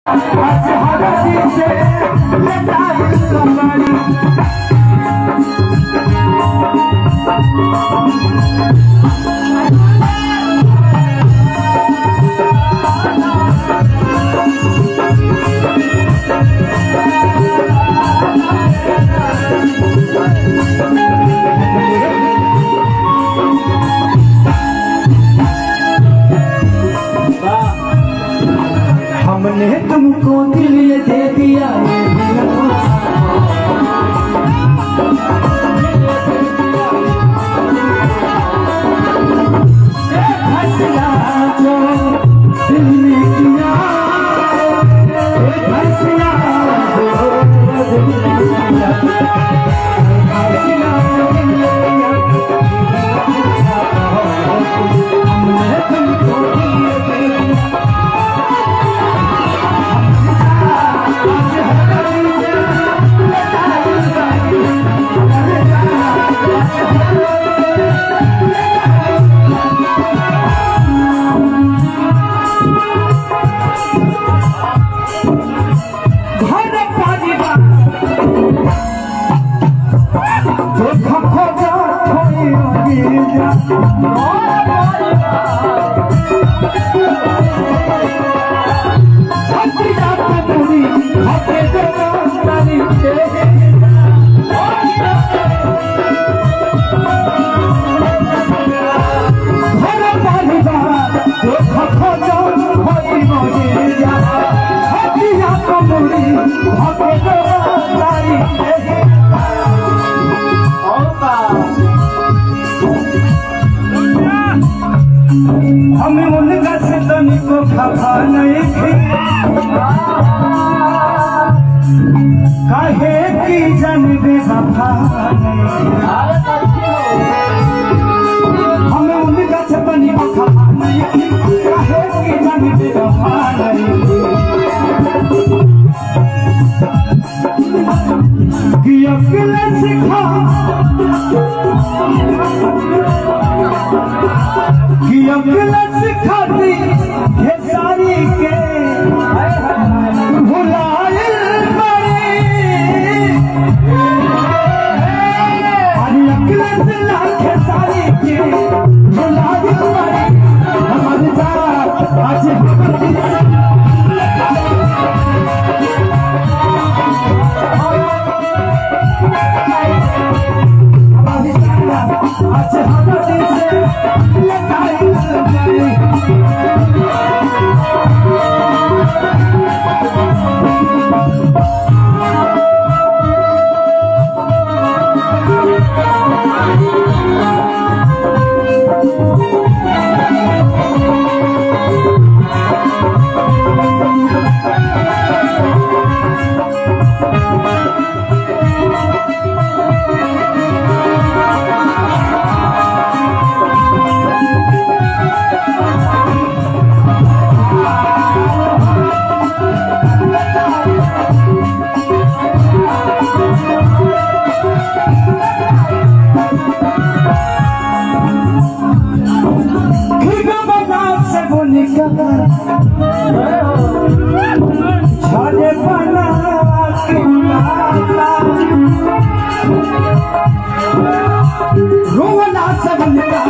हमने तुमको दिल ये दे दिया फैसला जो दिल ने किया फैसला जो दिल ने किया हमने तुमको दिल ये दे दिया हमें उनका से तनिको खफा नहीं थी काहे की जान बेवफा हमें उनका से तनिको खफा नहीं थी काहे की जान बेवफा कि अकेले सिखा कि अकेले सिखाती खेसारी के भुलाए अरे अकेले से ला खेसारी के भुलाए हमारे आज छाले बना रोना सबन का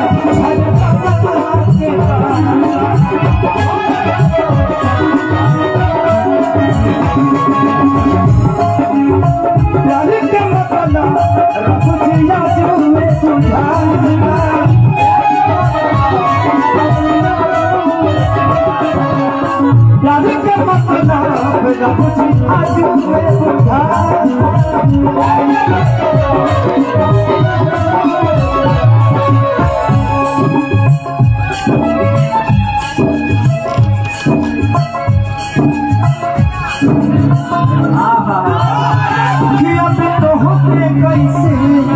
प्यार के मसला रब जिया दिल में सुझा प्यार के मसला रब जिया दिल में सुझा कैसे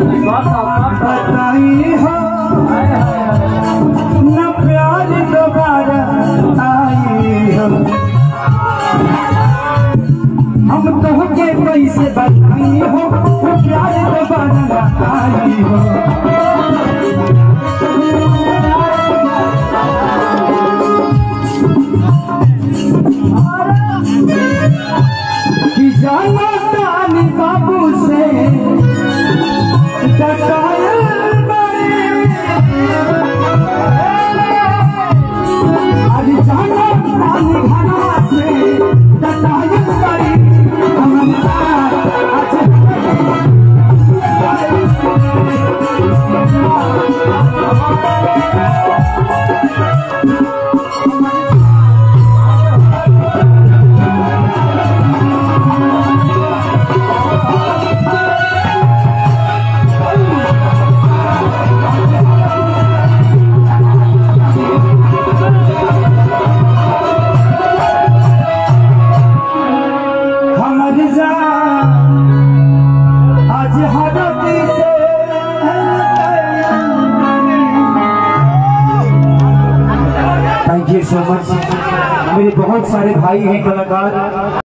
बताई हो न प्यार दोबारा आई हो हम तो के कैसे बताई हो प्यार दोबारा आई हो सो मच। मेरे बहुत सारे भाई हैं कलाकार।